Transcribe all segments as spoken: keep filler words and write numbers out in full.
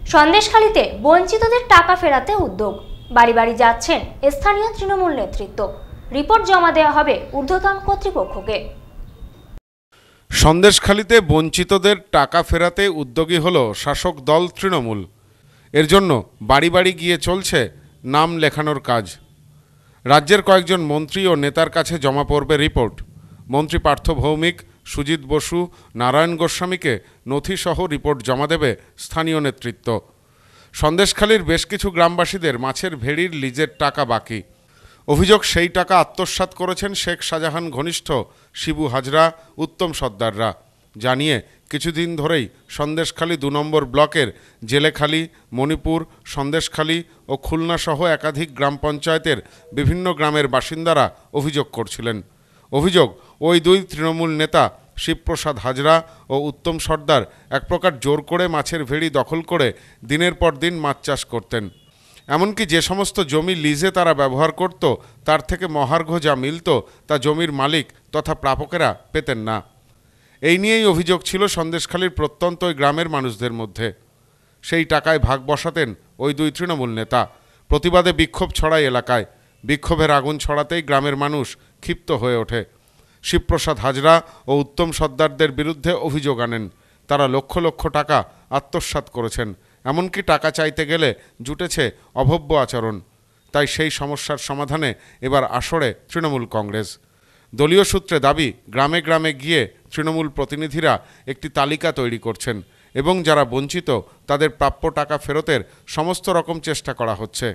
সন্দেশখালীতে বঞ্চিতদের টাকা ফেরাতে উদ্যোগ, বাড়ি বাড়ি যাচ্ছেন স্থানীয় তৃণমূল নেতৃত্ব। রিপোর্ট জমা দেওয়া হবে ঊর্ধ্বতন কর্তৃপক্ষকে। সন্দেশখালীতে বঞ্চিতদের টাকা ফেরাতে উদ্যোগী হল শাসক দল তৃণমূল। এর জন্য বাড়ি বাড়ি গিয়ে চলছে নাম লেখানোর কাজ। রাজ্যের কয়েকজন মন্ত্রী ও নেতার কাছে জমা পড়বে রিপোর্ট। মন্ত্রী পার্থ ভৌমিক, সুজিত বসু, নারায়ণ গোস্বামীকে নথিসহ রিপোর্ট জমা দেবে স্থানীয় নেতৃত্ব। সন্দেশখালীর বেশ কিছু গ্রামবাসীদের মাছের ভেড়ির লিজের টাকা বাকি। অভিযোগ, সেই টাকা আত্মসাৎ করেছেন শেখ শাহজাহান ঘনিষ্ঠ শিবু হাজরা, উত্তম সর্দাররা। জানিয়ে কিছুদিন ধরেই সন্দেশখালী দু নম্বর ব্লকের জেলেখালী, মণিপুর, সন্দেশখালী ও খুলনাসহ একাধিক গ্রাম পঞ্চায়েতের বিভিন্ন গ্রামের বাসিন্দারা অভিযোগ করছিলেন। অভিযোগ, ওই দুই তৃণমূল নেতা শিবপ্রসাদ হাজরা ও উত্তম সর্দার এক প্রকার জোর করে মাছের ভেড়ি দখল করে দিনের পর দিন মাছ চাষ করতেন। এমনকি যে সমস্ত জমি লিজে তারা ব্যবহার করত, তার থেকে মহার্ঘ যা মিলত তা জমির মালিক তথা প্রাপকেরা পেতেন না। এই নিয়েই অভিযোগ ছিল সন্দেশখালীর প্রত্যন্ত ওই গ্রামের মানুষদের মধ্যে। সেই টাকায় ভাগ বসাতেন ওই দুই তৃণমূল নেতা। প্রতিবাদে বিক্ষোভ ছড়ায় এলাকায়। বিক্ষোভের আগুন ছড়াতেই গ্রামের মানুষ ক্ষিপ্ত হয়ে ওঠে। শিবপ্রসাদ হাজরা ও উত্তম সর্দারদের বিরুদ্ধে অভিযোগ আনেন। তারা লক্ষ লক্ষ টাকা আত্মসাৎ করেছেন। এমনকি টাকা চাইতে গেলে জুটেছে অভব্য আচরণ। তাই সেই সমস্যার সমাধানে এবার আসরে তৃণমূল কংগ্রেস। দলীয় সূত্রে দাবি, গ্রামে গ্রামে গিয়ে তৃণমূল প্রতিনিধিরা একটি তালিকা তৈরি করছেন এবং যারা বঞ্চিত তাদের প্রাপ্য টাকা ফেরতের সমস্ত রকম চেষ্টা করা হচ্ছে।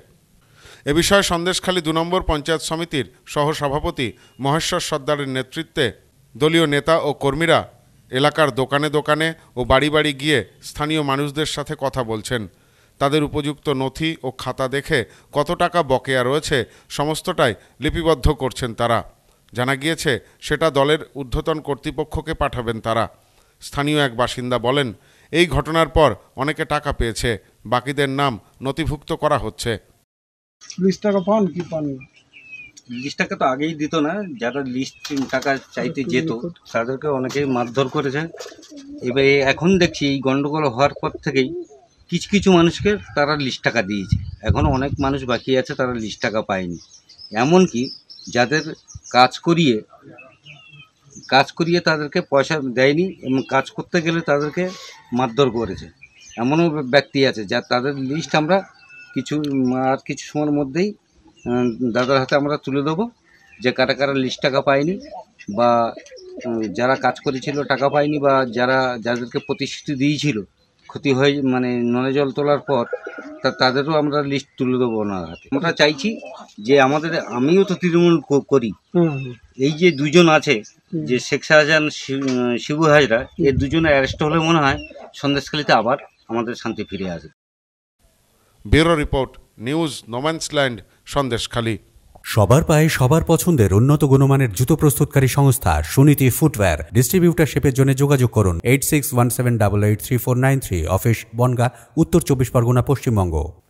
এ বিষয়ে সন্দেশখালী দু নম্বর পঞ্চায়েত সমিতির সহসভাপতি মহেশ্বর সর্দারের নেতৃত্বে দলীয় নেতা ও কর্মীরা এলাকার দোকানে দোকানে ও বাড়ি বাড়ি গিয়ে স্থানীয় মানুষদের সাথে কথা বলছেন। তাদের উপযুক্ত নথি ও খাতা দেখে কত টাকা বকেয়া রয়েছে সমস্তটাই লিপিবদ্ধ করছেন তারা। জানা গিয়েছে সেটা দলের ঊর্ধ্বতন কর্তৃপক্ষকে পাঠাবেন তারা। স্থানীয় এক বাসিন্দা বলেন, এই ঘটনার পর অনেকে টাকা পেয়েছে, বাকিদের নাম নথিভুক্ত করা হচ্ছে। লিস্ট টাকা পান কি পান? লিস্ট টাকা তো আগেই দিত না, যারা লিস্ট টাকা চাইতে যেত তাদেরকে অনেকেই মারধর করেছে। এবার এখন দেখছি এই গন্ডগোল হওয়ার পর থেকেই কিছু কিছু মানুষকে তারা লিস্ট টাকা দিয়েছে। এখনও অনেক মানুষ বাকি আছে, তারা লিস্ট টাকা পায়নি। এমনকি যাদের কাজ করিয়ে কাজ করিয়ে তাদেরকে পয়সা দেয়নি এবং কাজ করতে গেলে তাদেরকে মারধর করেছে। এমনও ব্যক্তি আছে যা তাদের লিস্ট আমরা কিছু আর কিছু সময়ের মধ্যেই দাদার হাতে আমরা তুলে দেবো, যে কারা কারা লিস্ট টাকা পায়নি বা যারা কাজ করেছিল টাকা পায়নি বা যারা যাদেরকে প্রতিশ্রুতি দিয়েছিল ক্ষতি হয়ে মানে নলে জল তোলার পর তা তাদেরও আমরা লিস্ট তুলে দেবো ওনার হাতে। আমরা চাইছি যে আমাদের, আমিও তো তৃণমূল করি, এই যে দুজন আছে যে শেখ শাহজাহান শিবু হাজরা, এর দুজনে অ্যারেস্ট হলে মনে হয় সন্দেশখালীতে আবার আমাদের শান্তি ফিরে আসবে। Bureau report, news no man's land, Sandeshkhali. সবার পায়ে সবার পছন্দের উন্নত গুণমানের জুতো প্রস্তুতকারী সংস্থা সুনীতি ফুটওয়্যার। ডিস্ট্রিবিউটারশিপের জন্য যোগাযোগ করুন eight six one seven double eight three four nine three. Office Bangaon, উত্তর চব্বিশ পরগনা, পশ্চিমবঙ্গ।